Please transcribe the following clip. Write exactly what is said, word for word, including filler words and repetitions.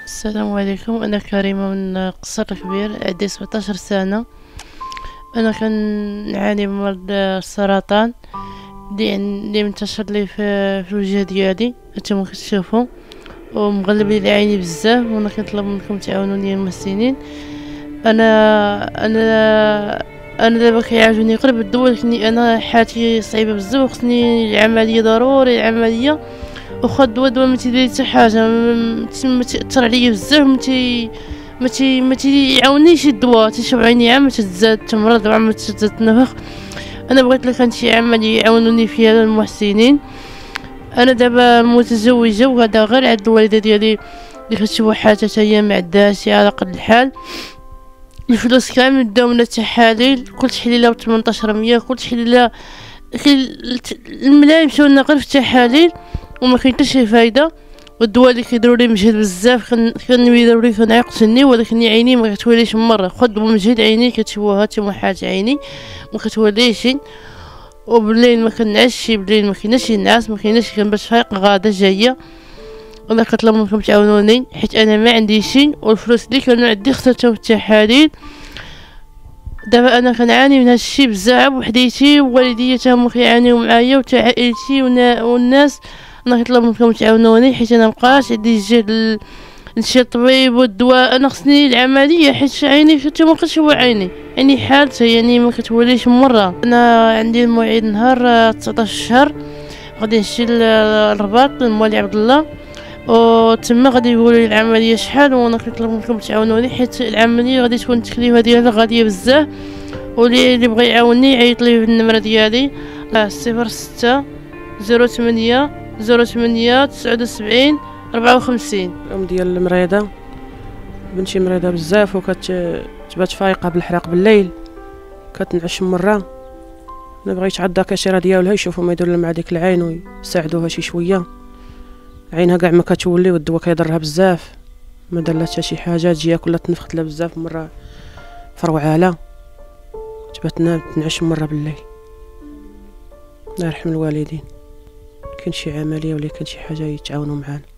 السلام عليكم. انا كريمه من قصر الكبير، عندي سبعطاش سنه. انا كنعاني من مرض السرطان اللي اللي منتشر لي في في الوجه ديالي، نتوما كتشوفوا، ومغلب لي عيني بزاف، وانا كنطلب منكم تعاونوني المحسنين. انا انا انا دابا كيعجبني قرب الدواء، لكني انا حالتي صعيبه بزاف وخصني العمليه، ضروري العمليه. واخا الدواء دواء ما تيدير حتى حاجه، ما تاثر عليا بزاف، ما تي ما تي ما تيعاونيش الدواء، تيشوف عيني عام تتزاد، تمرض عام تزاد تنفخ. انا بغيت لك شي عمل يعاونوني فيها المحسنين. انا دابا متزوجه، وهذا غير عند الوالده ديالي اللي كتشوف حالتها حتى هي ما عندهاش على قد الحال. الفلوس كامل داو من التحاليل، كل تحليله ب ثمنطاش مية، كل تحليله الملايين مشاو لنا غير في التحاليل وما كاين حتى شي فايده. والدواء اللي كيديروا لي مجهد بزاف، كان يديروا لي كنعيق تني، ولكن عيني ما كتوليش مره. خد دواء مجهد عيني كتشوفها تما حالت عيني ما كتوليش. وبالليل ما كنعسش، بالليل ما كايناش نعاس، ما كايناش كنبات فايقه غاده جايه. انا كنطلب منكم تعاونوني حيت انا ما عنديش، والفلوس اللي كانوا عندي خسرتهم في التحاليل. دابا انا كنعاني من هادشي بزاف وحديتي، ووالديا تا هما كيعانيو معايا، وتا عائلتي والناس. انا كنطلب منكم تعاونوني حيت انا مابقاش عندي الجهد لشي طبيب والدواء. انا خصني العمليه حيت عيني حتى ما كتشوف عيني، يعني حالتها يعني ما كتوليش مره. انا عندي الموعد نهار تسعطاش الشهر، غادي نمشي للرباط للموالي عبد الله، وتما غادي يقولوا لي العمليه شحال. وانا كنطلب منكم تعاونوني حيت العمليه غادي تكون التكلفه ديالها غاليه بزاف. واللي اللي بغى يعاوني يعيط لي في النمره ديالي صفر ستة زيرو ثمانية زيرو ثمانية تسعة وسبعين أربعة وخمسين. الام ديال المريضه، بنتي مريضه بزاف وكتبات فايقه بالحراق بالليل، كتنعش مره. انا بغيت عاد الدكاتره ديالها يشوفوا ما يديروا مع ديك العين ويساعدوها شي شويه. عينها كاع ما كتولي والدواء كيضرها بزاف، ما دار لها حتى شي حاجه، تجيها كلها تنفخت لها بزاف، مره فروعاله تبات تنعش مره بالليل. الله يرحم الوالدين. كاين شي عمليه ولا كاين شي حاجه يتعاونوا معانا.